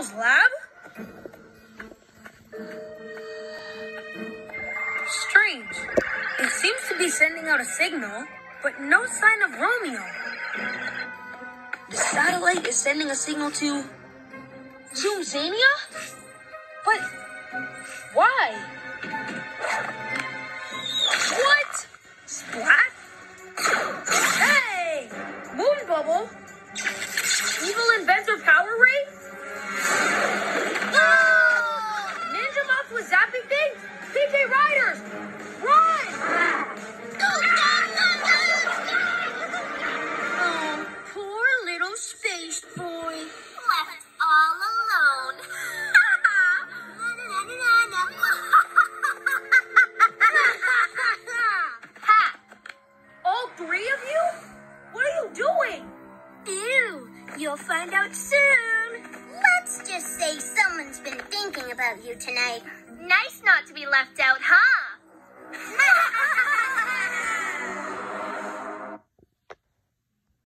Romeo's lab? Strange. It seems to be sending out a signal, but no sign of Romeo. The satellite is sending a signal to Zoomzania? But why? What? Splat? Hey! Moon Bubble? Evil Inventor Power Ray? Oh! Ninja Moth with zapping thing? PK Riders! Run! Oh, poor little space boy. Left all alone. Ha! All three of you? What are you doing? Ew, you'll find out soon. Let's just say someone's been thinking about you tonight. Nice not to be left out, huh?